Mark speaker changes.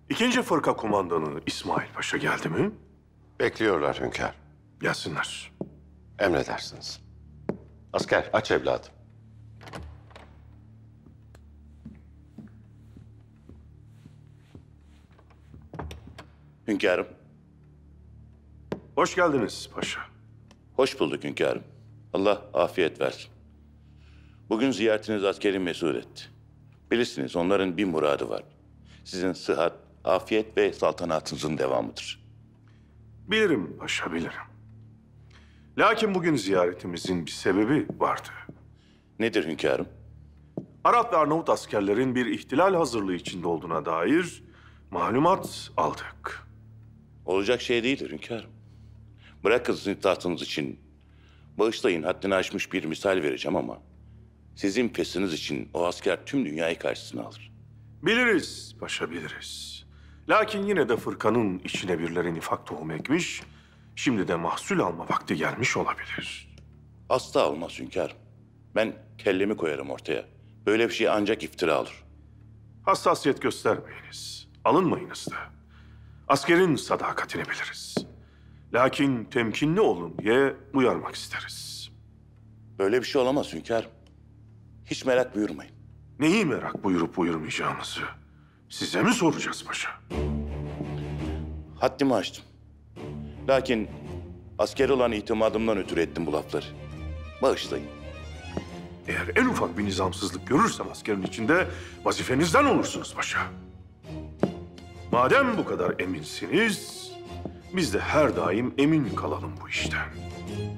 Speaker 1: İkinci fırka kumandanı İsmail Paşa geldi mi?
Speaker 2: Bekliyorlar hünkâr.
Speaker 1: Gelsinler.
Speaker 2: Emredersiniz. Asker aç evladım.
Speaker 3: Hünkârım,
Speaker 1: Hoş geldiniz paşa.
Speaker 3: hoş bulduk hünkârım. Allah afiyet versin. Bugün ziyaretiniz askeri mesut etti. Bilirsiniz onların bir muradı var. Sizin sıhhat, afiyet ve saltanatınızın devamıdır.
Speaker 1: Bilirim paşa, bilirim. Lakin bugün ziyaretimizin bir sebebi vardı.
Speaker 3: Nedir hünkârım?
Speaker 1: Arap ve Arnavut askerlerin bir ihtilal hazırlığı içinde olduğuna dair malumat aldık.
Speaker 3: Olacak şey değildir hünkârım. Bırakın sizin tahtınız için. Bağışlayın haddini aşmış bir misal vereceğim ama... ...sizin fesiniz için o asker tüm dünyayı karşısına alır.
Speaker 1: Biliriz paşa, biliriz. Lakin yine de fırkanın içine birileri nifak tohumu ekmiş... ...şimdi de mahsul alma vakti gelmiş olabilir.
Speaker 3: Asla olmaz hünkârım. Ben kellemi koyarım ortaya. Böyle bir şey ancak iftira olur.
Speaker 1: Hassasiyet göstermeyiniz, alınmayınız da. Askerin sadakatini biliriz. Lakin temkinli olun diye uyarmak isteriz.
Speaker 3: Böyle bir şey olamaz hünkârım. Hiç merak buyurmayın.
Speaker 1: Neyi merak buyurup buyurmayacağımızı size mi soracağız paşa?
Speaker 3: Haddimi aştım. Lakin asker olan itimadımdan ötürü ettim bu lafları. Bağışlayın.
Speaker 1: Eğer en ufak bir nizamsızlık görürsem askerin içinde vazifenizden olursunuz paşa. Madem bu kadar eminsiniz, biz de her daim emin kalalım bu işten.